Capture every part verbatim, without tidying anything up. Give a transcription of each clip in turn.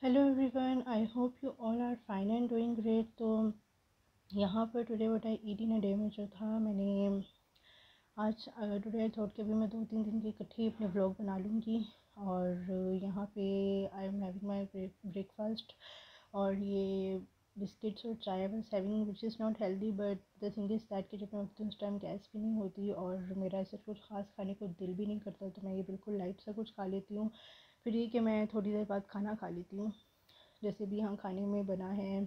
Hello everyone, I hope you all are fine and doing great. तो यहाँ पर today what I eat in a day में जो था, मैंने आज टुडे आई थॉट कि अभी मैं दो तीन दिन की इकट्ठी अपने ब्लॉग बना लूँगी। और यहाँ पे I am having my breakfast, और ये बिस्किट्स और चाय बस having, which is not healthy, but the thing is that कि जब मैं उठती हूँ उस टाइम गैस भी नहीं होती और मेरा ऐसा कुछ खास खाने को दिल भी नहीं करता, तो मैं ये बिल्कुल लाइट सा कुछ खा लेती हूँ। फिर ये कि मैं थोड़ी देर बाद खाना खा लेती हूँ। जैसे भी यहाँ खाने में बना है,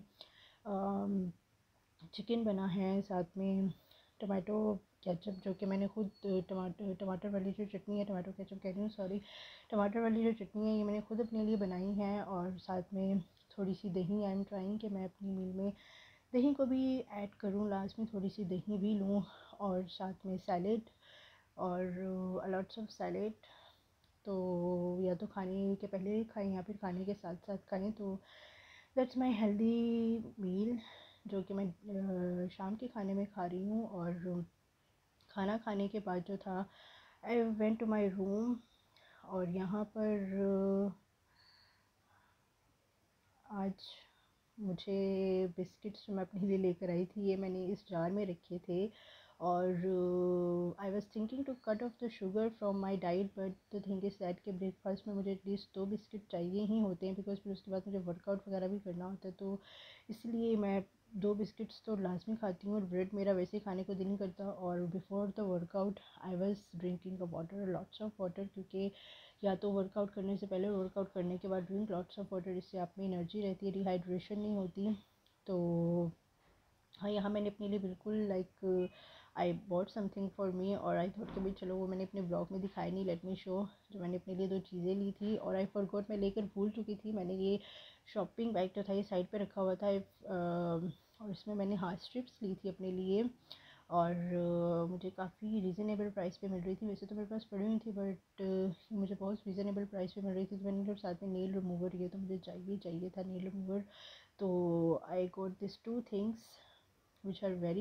चिकन बना है, साथ में टमाटो केचप, जो कि मैंने खुद टमाटर टमाटर वाली जो चटनी है, टमाटो केचप कह रही हूँ, सॉरी, टमाटर वाली जो चटनी है ये मैंने खुद अपने लिए बनाई है। और साथ में थोड़ी सी दही, आई एम ट्राइंग कि मैं अपनी मील में दही को भी ऐड करूँ, लास्ट में थोड़ी सी दही भी लूँ। और साथ में सैलेड और अलॉट्स ऑफ सैलेड। तो या तो खाने के पहले खाएं या फिर खाने के साथ साथ खाएं। तो दैट्स माय हेल्दी मील, जो कि मैं शाम के खाने में खा रही हूँ। और खाना खाने के बाद जो था, I went to my room, और यहाँ पर आज मुझे बिस्किट्स जो मैं अपने लिए लेकर आई थी, ये मैंने इस जार में रखे थे। और I was thinking to cut off the sugar from my diet, but the thing is that के ब्रेकफास्ट में मुझे एटलीस्ट दो बिस्किट चाहिए ही होते हैं, बिकॉज फिर उसके बाद मुझे वर्कआउट वगैरह भी करना होता है। तो इसलिए मैं दो बिस्किट्स तो लाजमी खाती हूँ, और ब्रेड मेरा वैसे ही खाने को दिल नहीं करता। और before the workout I was drinking a water, lots of water, क्योंकि या तो वर्कआउट करने से पहले, वर्कआउट करने के बाद ड्रिंक लॉट्स ऑफ वाटर, इससे आप में एनर्जी रहती है, डिहाइड्रेशन नहीं होती। तो हाँ, यहाँ मैंने अपने लिए बिल्कुल like I bought something for me, और आई थॉट कि भाई चलो, वो मैंने अपने ब्लॉग में दिखाई नहीं, लेट मी शो। जो मैंने अपने लिए दो चीज़ें ली थी, और आई फॉरगॉट, मैं लेकर भूल चुकी थी। मैंने ये शॉपिंग बैग जो था ये साइड पे रखा हुआ था, uh, और इसमें मैंने हाथ स्ट्रिप्स ली थी अपने लिए, और uh, मुझे काफ़ी रीज़नेबल प्राइस पे मिल रही थी। वैसे तो मेरे पास पड़ी हुई थी, बट uh, मुझे बहुत रीज़नेबल प्राइस पे मिल रही थी। तो मैंने जब साथ में नेल रिमूवर, ये तो मुझे चाहिए चाहिए था नेल रिमूवर। तो I got this two things which are very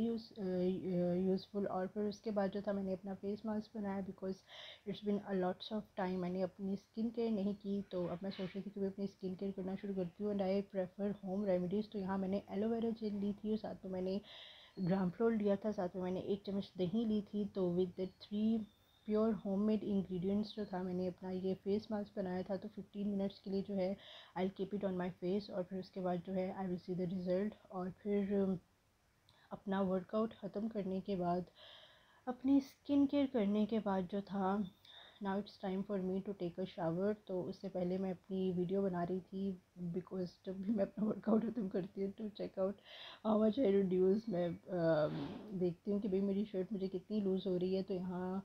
useful. और फिर उसके बाद जो था, मैंने अपना फेस मास्क बनाया, because it's been a lots of time मैंने अपनी स्किन केयर नहीं की। तो अब मैं सोच रही थी कि मैं अपनी स्किन केयर करना शुरू करती हूँ, and I prefer home remedies. तो यहाँ मैंने एलोवेरा जेल ली थी, और साथ में मैंने ग्राम फ्लोर लिया था, साथ में मैंने एक चम्मच दही ली थी। तो with the three pure homemade ingredients जो था, मैंने अपना ये फेस मास्क बनाया था। तो फिफ्टीन मिनट्स के लिए जो है, I keep it on my face, और फिर उसके बाद जो है I will see the result. और फिर अपना वर्कआउट ख़त्म करने के बाद, अपनी स्किन केयर करने के बाद जो था, now it's time for me to take a shower. तो उससे पहले मैं अपनी वीडियो बना रही थी, बिकॉज जब भी मैं अपना वर्कआउट ख़त्म करती हूँ to check out how much I reduce, मैं uh, देखती हूँ कि भाई मेरी शर्ट मुझे कितनी लूज़ हो रही है। तो यहाँ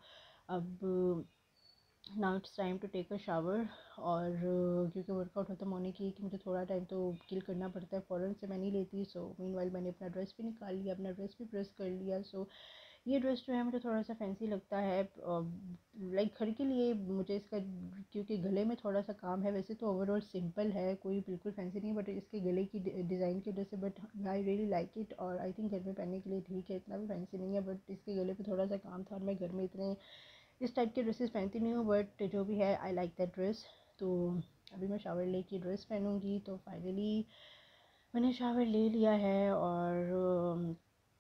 अब now it's time to take a shower. और uh, क्योंकि वर्कआउट ख़त्म होने की कि मुझे थोड़ा टाइम तो किल करना पड़ता है, फ़ौरन से मैं नहीं लेती। सो मीनवाइल मैंने अपना ड्रेस भी निकाल लिया, अपना ड्रेस भी प्रेस कर लिया। सो ये ड्रेस जो है मुझे थोड़ा सा फैंसी लगता है, लाइक घर के लिए मुझे इसका, क्योंकि गले में थोड़ा सा काम है। वैसे तो ओवरऑल सिंपल है, कोई बिल्कुल फैंसी नहीं, बट इसके गले की डिज़ाइन की वजह से, but I really like it. और आई थिंक घर में पहनने के लिए ठीक है, इतना भी फैंसी नहीं है, बट इसके गले पे थोड़ा सा काम था, और मैं घर में इतने इस टाइप के ड्रेसेस पहनती नहीं हूँ, बट जो भी है आई लाइक दैट ड्रेस। तो अभी मैं शावर लेके ड्रेस पहनूँगी। तो फाइनली मैंने शावर ले लिया है, और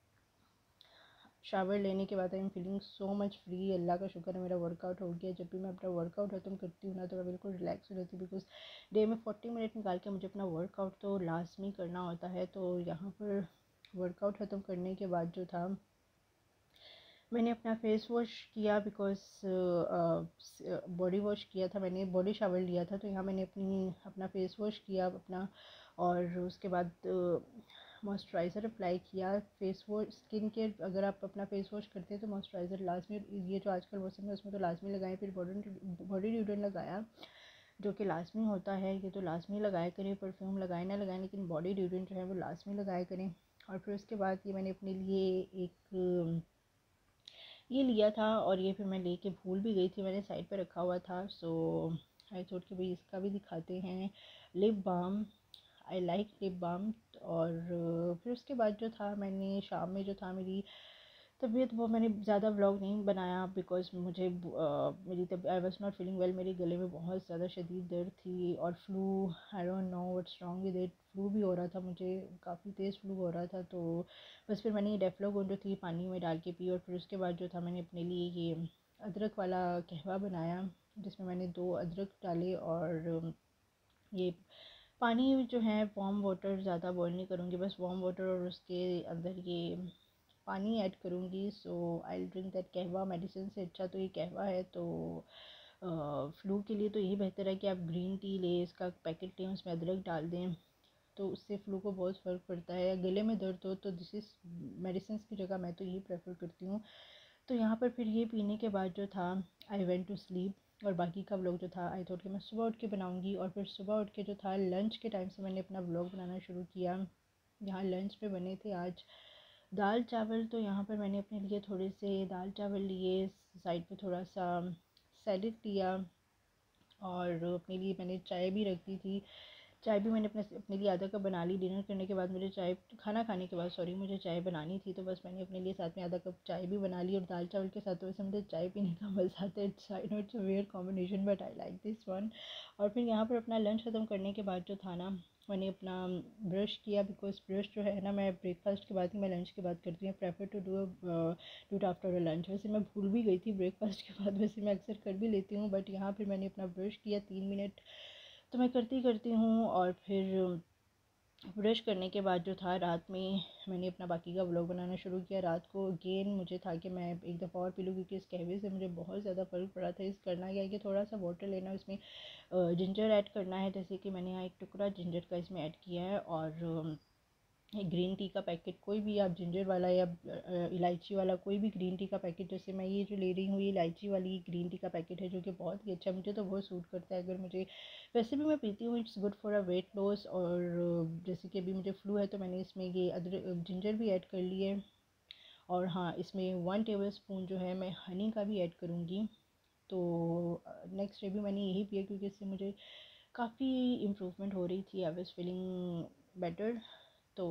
शावर लेने के बाद I am feeling so much free. Allah का शुक्र है, मेरा वर्कआउट हो गया। जब भी मैं अपना वर्कआउट ख़त्म करती हूँ ना, तो मैं बिल्कुल रिलैक्स हो जाती हूँ, बिकॉज डे में फोर्टी मिनट निकाल के मुझे अपना वर्कआउट तो लाजमी करना होता है। तो यहाँ पर वर्कआउट ख़त्म करने के बाद जो था, मैंने अपना फेस वॉश किया, बिकॉज बॉडी वॉश किया था, मैंने बॉडी शावर लिया था। तो यहाँ मैंने अपनी अपना फेस वॉश किया अपना, और उसके बाद मॉइस्चराइज़र अप्लाई किया। फेस वॉश, स्किन केयर, अगर आप अपना फेस वॉश करते हैं तो मॉइस्चराइज़र लाजमी, ये जो आजकल मौसम है उसमें तो लाजमी लगाएं। फिर बॉडी बॉडी डिओड्रेंट लगाया, जो कि लाजमी होता है, ये तो लाजमी लगाया करें। परफ्यूम लगाए ना लगाएं, लेकिन बॉडी डिओड्रेंट जो है वो लाजमी लगाया करें। और फिर उसके बाद ये मैंने अपने लिए एक ये लिया था, और ये फिर मैं लेके भूल भी गई थी, मैंने साइड पे रखा हुआ था। सो आई थॉट कि भाई इसका भी दिखाते हैं, lip balm. I like lip balm. और फिर उसके बाद जो था, मैंने शाम में जो था, मेरी तबीयत वो मैंने ज़्यादा व्लॉग नहीं बनाया बिकॉज मुझे uh, मेरी तब I was not feeling well, मेरे गले में बहुत ज़्यादा शदीद दर्द थी और flu, I don't know what's wrong with it, flu भी हो रहा था मुझे, काफ़ी तेज़ फ्लू हो रहा था। तो बस फिर मैंने ये डेफ्लोगोन जो थी पानी में डाल के पी, और फिर उसके बाद जो था मैंने अपने लिए ये अदरक वाला कहवा बनाया जिसमें मैंने दो अदरक डाले, और ये पानी जो है वार्म वाटर, ज़्यादा बॉईल नहीं करूँगी, बस वार्म वाटर और उसके अंदर ये पानी ऐड करूँगी। So I drink that kahwa. Medicine से अच्छा तो ये कहवा है। तो फ्लू के लिए तो यही बेहतर है कि आप ग्रीन टी लें, इसका पैकेट लें, उसमें अदरक डाल दें, तो उससे फ़्लू को बहुत फ़र्क पड़ता है। या गले में दर्द हो तो दिस इज़ मेडिसिन की जगह मैं तो यही प्रेफर करती हूँ। तो यहाँ पर फिर ये पीने के बाद जो था आई वेंट टू स्लीप, और बाकी का व्लॉग जो था आई थॉट कि मैं सुबह उठ के बनाऊँगी। और फिर सुबह उठ के जो था लंच के टाइम से मैंने अपना व्लॉग बनाना शुरू किया। यहाँ लंच में बने थे आज दाल चावल। तो यहाँ पर मैंने अपने लिए थोड़े से दाल चावल लिए, साइड पे थोड़ा सा सैलेड लिया, और अपने लिए मैंने चाय भी रख दी थी। चाय भी मैंने अपने अपने लिए आधा कप बना ली। डिनर करने के बाद मुझे चाय, खाना खाने के बाद सॉरी, मुझे चाय बनानी थी, तो बस मैंने अपने लिए साथ में आधा कप चाय भी बना ली। और दाल चावल के साथ तो वैसे मुझे चाय पीने का मज़ा आता है, it's I know it's a weird combination but I like this one. और फिर यहाँ पर अपना लंच ख़त्म करने के बाद जो था ना, मैंने अपना ब्रश किया, बिकॉज ब्रश जो है ना मैं ब्रेकफास्ट के बाद ही मैं लंच के बाद करती हूँ, prefer to do do it after a lunch. वैसे मैं भूल भी गई थी ब्रेकफास्ट के बाद, वैसे मैं अक्सर कर भी लेती हूँ, बट यहाँ फिर मैंने अपना ब्रश किया तीन मिनट, तो मैं करती करती हूँ। और फिर ब्रश करने के बाद जो था रात में मैंने अपना बाकी का व्लॉग बनाना शुरू किया। रात को अगेन मुझे था कि मैं एक दफ़ा और पी लूँ, क्योंकि इस कहवे से मुझे बहुत ज़्यादा फ़र्क पड़ा था। इस करना क्या है कि थोड़ा सा वाटर लेना, उसमें जिंजर ऐड करना है, जैसे कि मैंने यहाँ एक टुकड़ा जिंजर का इसमें ऐड किया है, और एक ग्रीन टी का पैकेट, कोई भी आप जिंजर वाला या इलायची वाला कोई भी ग्रीन टी का पैकेट, जैसे मैं ये जो ले रही हूँ ये इलायची वाली ग्रीन टी का पैकेट है, जो कि बहुत ही अच्छा, मुझे तो बहुत सूट करता है। अगर मुझे, वैसे भी मैं पीती हूँ, it's good for a weight loss. और जैसे कि अभी मुझे फ्लू है तो मैंने इसमें ये अदरक जिंजर भी ऐड कर लिए। और हाँ, इसमें वन टेबल स्पून जो है मैं हनी का भी ऐड करूँगी। तो नेक्स्ट डे भी मैंने यही पिया, क्योंकि इससे मुझे काफ़ी इम्प्रूवमेंट हो रही थी, आई वाज फीलिंग बेटर। तो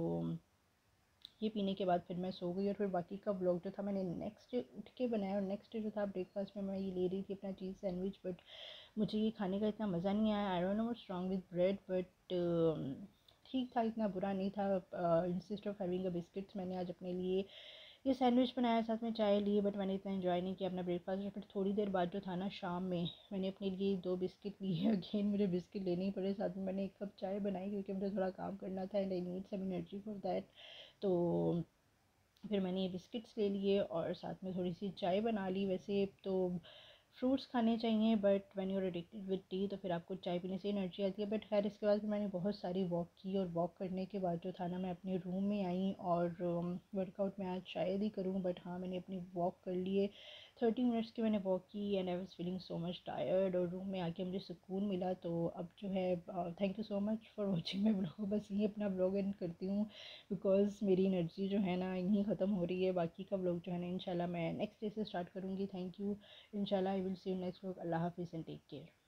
ये पीने के बाद फिर मैं सो गई। और फिर बाकी का व्लॉग जो था मैंने नेक्स्ट डे उठ के बनाया। और नेक्स्ट डे जो था ब्रेकफास्ट में मैं ये ले रही थी अपना चीज़ सैंडविच, बट मुझे ये खाने का इतना मज़ा नहीं आया। I don't know what's wrong with bread, but ठीक था, इतना बुरा नहीं था। Instead of having a biscuits मैंने आज अपने लिए ये सैंडविच बनाया, साथ में चाय ली, बट मैंने इतना एंजॉय नहीं किया अपना ब्रेकफास्ट। और फिर थोड़ी देर बाद जो था ना शाम में, मैंने अपने लिए दो बिस्किट लिए। अगेन मुझे बिस्किट लेने ही पड़े। साथ में मैंने एक कप चाय बनाई, क्योंकि मुझे थोड़ा काम करना था and I need some energy for that. तो फिर मैंने ये बिस्किट्स ले लिए और साथ में थोड़ी सी चाय बना ली। वैसे तो फ्रूट्स खाने चाहिए, but when you are addicted with tea तो फिर आपको चाय पीने से एनर्जी आती है। बट खैर इसके बाद फिर मैंने बहुत सारी वॉक की, और वॉक करने के बाद जो था ना मैं अपने रूम में आई। और वर्कआउट मैं आज शायद ही करूँ, बट हाँ मैंने अपनी वॉक कर लिए। थर्टी मिनट्स की मैंने वॉक की and I was feeling so much tired, और रूम में आके मुझे सुकून मिला। तो अब जो है, thank you so much for watching my blog. बस यही अपना ब्लॉग एंड करती हूँ, बिकॉज़ मेरी एनर्जी जो है ना यहीं ख़त्म हो रही है। बाकी का ब्लॉग जो है ना इंशाल्लाह मैं नेक्स्ट डे से स्टार्ट करूँगी। Thank you. इंशाल्लाह I will see you next vlog. Allah हाफिज़ एंड टेक केयर।